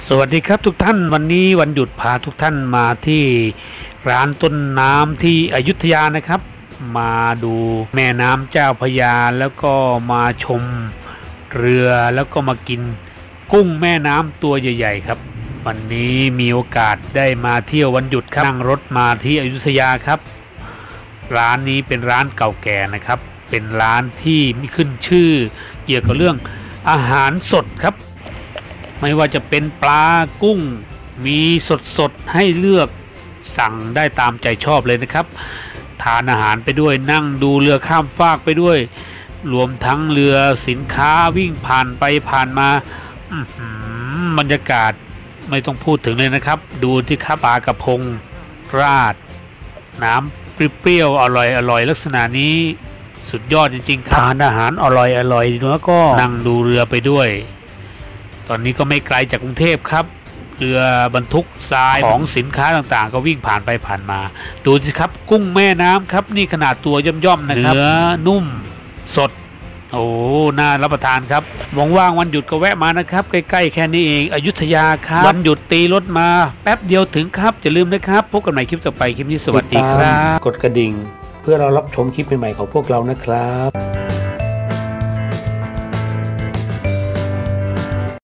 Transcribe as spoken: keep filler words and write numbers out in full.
สวัสดีครับทุกท่านวันนี้วันหยุดพาทุกท่านมาที่ร้านต้นน้ำที่อยุธยานะครับมาดูแม่น้ำเจ้าพระยาแล้วก็มาชมเรือแล้วก็มากินกุ้งแม่น้ำตัวใหญ่ๆครับวันนี้มีโอกาสได้มาเที่ยววันหยุดครับนั่งรถมาที่อยุธยาครับร้านนี้เป็นร้านเก่าแก่นะครับเป็นร้านที่มีขึ้นชื่อเกี่ยวกับเรื่องอาหารสดครับไม่ว่าจะเป็นปลากุ้งมีสดๆให้เลือกสั่งได้ตามใจชอบเลยนะครับทานอาหารไปด้วยนั่งดูเรือข้ามฟากไปด้วยรวมทั้งเรือสินค้าวิ่งผ่านไปผ่านมาบรรยากาศไม่ต้องพูดถึงเลยนะครับดูที่ข้าปลากระพงราดน้ำเปรี้ยวๆอร่อยอร่อยลักษณะนี้สุดยอดจริงๆครับทานอาหารอร่อยอร่อยแล้วก็นั่งดูเรือไปด้วยตอนนี้ก็ไม่ไกลจากกรุงเทพครับเรือบรรทุกทรายของสินค้าต่างๆก็วิ่งผ่านไปผ่านมาดูสิครับกุ้งแม่น้ำครับนี่ขนาดตัวย่อมๆนะครับเนื้อนุ่มสดโอ้น่ารับประทานครับว่างๆวันหยุดก็แวะมานะครับใกล้ๆแค่นี้เองอยุธยาครับวันหยุดตีรถมาแป๊บเดียวถึงครับอย่าลืมนะครับพบกันใหม่คลิปต่อไปคลิปนี้สวัสดีครับกดกระดิ่งเพื่อเรารับชมคลิปใหม่ๆของพวกเรานะครับ